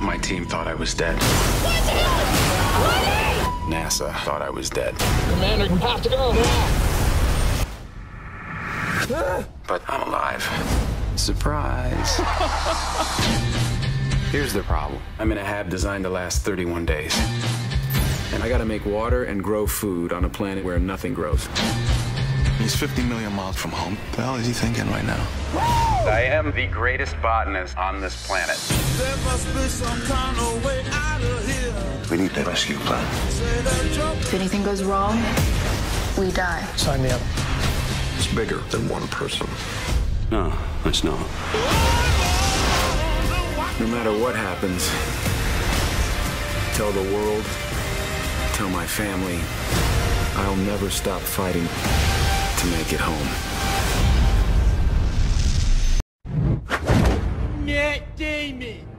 My team thought I was dead. NASA thought I was dead. Commander, we have to go now! But I'm alive. Surprise. Here's the problem. I'm in a hab designed to last 31 days. And I gotta make water and grow food on a planet where nothing grows. He's 50 million miles from home. What the hell is he thinking right now? I am the greatest botanist on this planet. There must be some kind of way out of here. We need a rescue plan. If anything goes wrong, we die. Sign me up. It's bigger than one person. No, it's not. No matter what happens, tell the world, tell my family, I'll never stop fighting to make it home. Matt Damon.